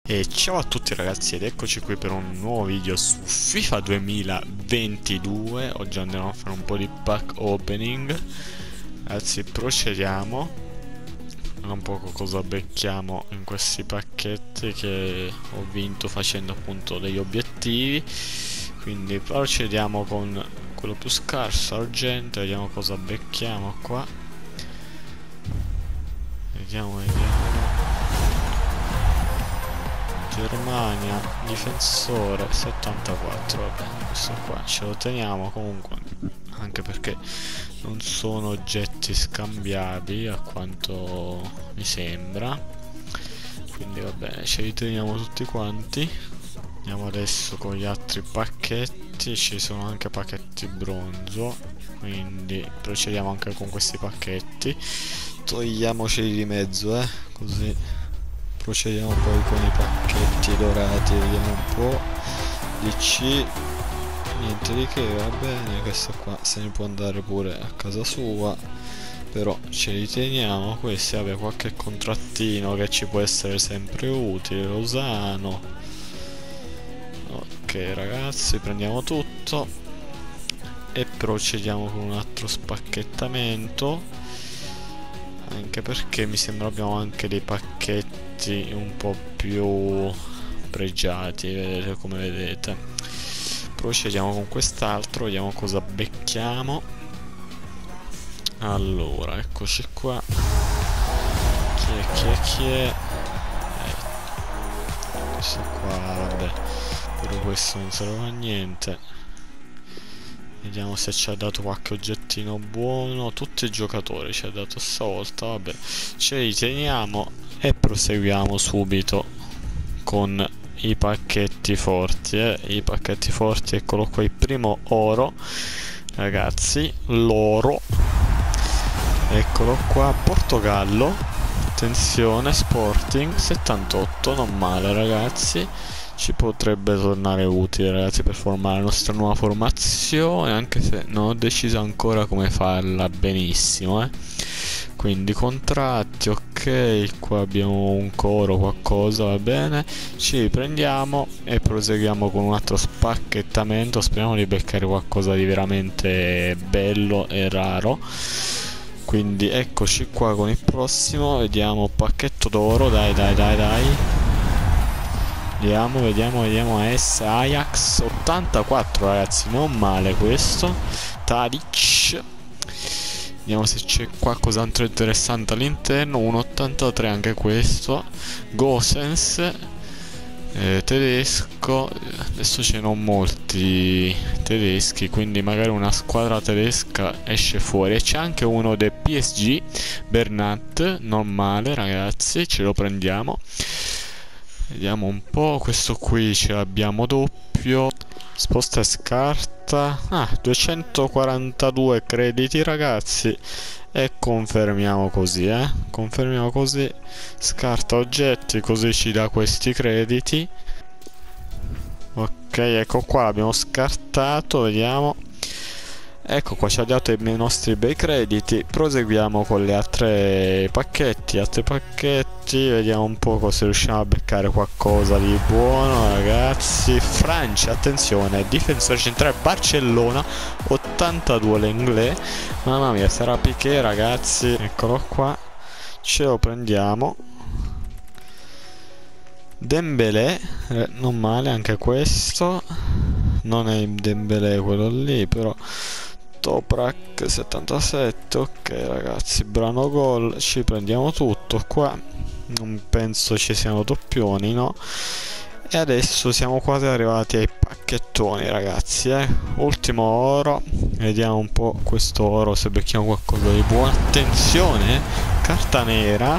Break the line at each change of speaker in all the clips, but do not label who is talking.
E ciao a tutti ragazzi ed eccoci qui per un nuovo video su FIFA 2022. Oggi andremo a fare un po' di pack opening. Ragazzi, procediamo. Vediamo un po' cosa becchiamo in questi pacchetti che ho vinto facendo appunto degli obiettivi. Quindi procediamo con quello più scarso, argento. Vediamo cosa becchiamo qua. Vediamo. Germania, difensore 74, vabbè, questo qua ce lo teniamo comunque, anche perché non sono oggetti scambiabili a quanto mi sembra, quindi va bene, ce li teniamo tutti quanti. Andiamo adesso con gli altri pacchetti, ci sono anche pacchetti bronzo, quindi procediamo anche con questi pacchetti, togliamoceli di mezzo, così procediamo poi con i pacchetti dorati. Vediamo un po'. DC, niente di che, va bene, questo qua se ne può andare pure a casa sua, però ce li teniamo. Questi, vabbè, qualche contrattino che ci può essere sempre utile. Lozano. Ok ragazzi, prendiamo tutto e procediamo con un altro spacchettamento, anche perché mi sembra abbiamo anche dei pacchetti un po' più pregiati, vedete, come vedete. Procediamo con quest'altro, vediamo cosa becchiamo. Allora, eccoci qua. Chi è? Questo qua, vabbè, pure questo non serve a niente. Vediamo se ci ha dato qualche oggettino buono. Tutti i giocatori ci ha dato stavolta, vabbè, ce li teniamo e proseguiamo subito con i pacchetti forti, I pacchetti forti, eccolo qua, il primo oro, ragazzi, l'oro, eccolo qua, Portogallo, attenzione, Sporting 78, non male ragazzi, ci potrebbe tornare utile ragazzi per formare la nostra nuova formazione, anche se non ho deciso ancora come farla benissimo, Quindi contratti, ok, qua abbiamo un coro, qualcosa, va bene, ci riprendiamo e proseguiamo con un altro spacchettamento. Speriamo di beccare qualcosa di veramente bello e raro. Quindi eccoci qua con il prossimo, vediamo, pacchetto d'oro, dai. Vediamo AS Ajax 84 ragazzi, non male questo. Tadic, vediamo se c'è qualcos'altro interessante all'interno. 1,83 anche questo. Gosens, tedesco. Adesso ce ne sono molti tedeschi, quindi magari una squadra tedesca esce fuori. E c'è anche uno del PSG, Bernat, non male ragazzi, ce lo prendiamo. Vediamo un po', questo qui ce l'abbiamo doppio. Sposta e scarta. 242 crediti ragazzi. E confermiamo così, Confermiamo così. Scarta oggetti, così ci dà questi crediti. Ok, ecco qua, l'abbiamo scartato, vediamo. Ecco qua, ci ha dato i nostri bei crediti. Proseguiamo con gli altri pacchetti, vediamo un po' se riusciamo a beccare qualcosa di buono ragazzi. Francia, attenzione, difensore centrale Barcellona 82 l'Inglés. Mamma mia, sarà Piqué ragazzi, eccolo qua, ce lo prendiamo. Dembélé, non male anche questo, non è Dembélé quello lì, però Toprak 77, ok ragazzi, brano gol, ci prendiamo tutto qua, non penso ci siano doppioni, no? E adesso siamo quasi arrivati ai pacchettoni ragazzi, ultimo oro, vediamo un po' questo oro se becchiamo qualcosa di buono. Attenzione, carta nera,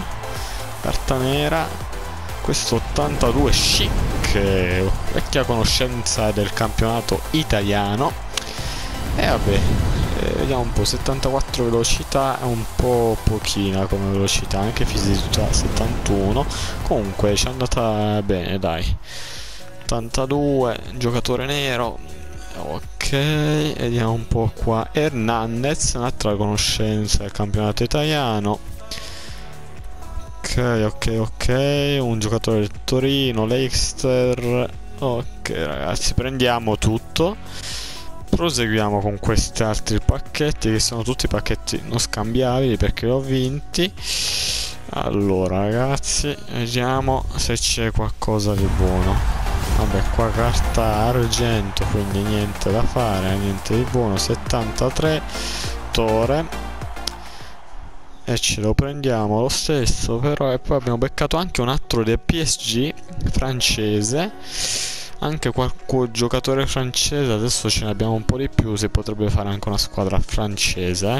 questo 82 chic, vecchia conoscenza del campionato italiano. E vabbè, vediamo un po', 74 velocità è un po' pochina come velocità, anche fisicità 71, comunque ci è andata bene dai. 82, giocatore nero, ok, vediamo un po' qua. Hernandez, un'altra conoscenza del campionato italiano. Ok, ok, un giocatore del Torino, Leicester. Ok ragazzi, prendiamo tutto. Proseguiamo con questi altri pacchetti, che sono tutti pacchetti non scambiabili perché li ho vinti. Allora ragazzi, vediamo se c'è qualcosa di buono. Vabbè, qua carta argento, quindi niente da fare, niente di buono. 73 Tore, e ce lo prendiamo lo stesso. Però, e poi abbiamo beccato anche un altro del PSG francese, anche qualche giocatore francese. Adesso ce ne abbiamo un po' di più, si potrebbe fare anche una squadra francese.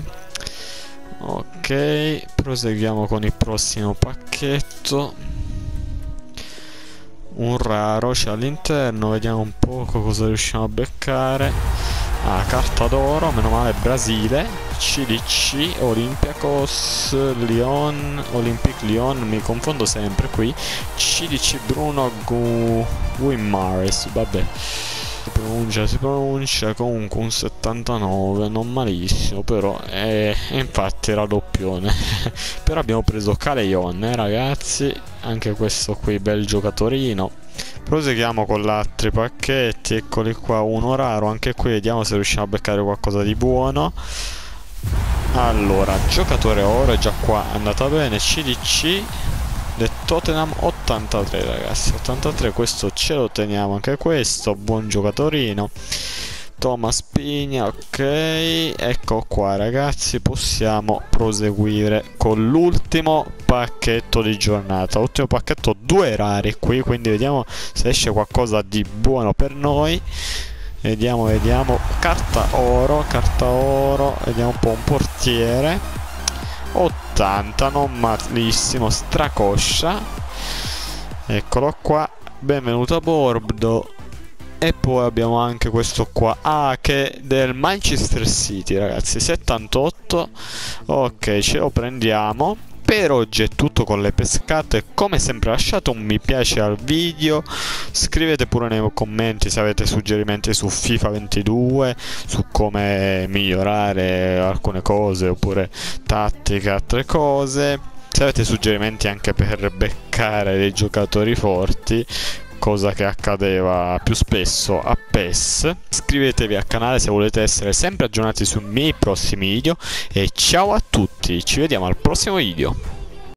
Ok, proseguiamo con il prossimo pacchetto. Un raro c'è all'interno, vediamo un po' cosa riusciamo a beccare. Ah, carta d'oro, meno male. Brasile, CDC, Olympiacos, Lyon, Olympique Lyon, mi confondo sempre qui. CDC Bruno Guimares, vabbè, si pronuncia comunque un 79, non malissimo, però infatti era doppione. Però abbiamo preso Caleon, ragazzi, anche questo qui bel giocatorino. Proseguiamo con gli altri pacchetti, eccoli qua, uno raro, anche qui vediamo se riusciamo a beccare qualcosa di buono. Allora, giocatore oro, è già qua andata bene. CDC del Tottenham 83, ragazzi, 83, questo ce lo teniamo anche questo, buon giocatorino. Thomas Pigna, ok, ecco qua ragazzi, possiamo proseguire con l'ultimo pacchetto di giornata. Ultimo pacchetto, 2 rari qui, quindi vediamo se esce qualcosa di buono per noi. Vediamo, carta oro, vediamo un po', un portiere 80, non malissimo, Stracoscia, eccolo qua, benvenuto a bordo. E poi abbiamo anche questo qua, che è del Manchester City, ragazzi, 78. Ok, ce lo prendiamo. Per oggi è tutto con le pescate. Come sempre lasciate un mi piace al video, scrivete pure nei commenti se avete suggerimenti su FIFA 22, su come migliorare alcune cose, oppure tattiche, altre cose. Se avete suggerimenti anche per beccare dei giocatori forti, cosa che accadeva più spesso a PES. Iscrivetevi al canale se volete essere sempre aggiornati sui miei prossimi video, e ciao a tutti, ci vediamo al prossimo video.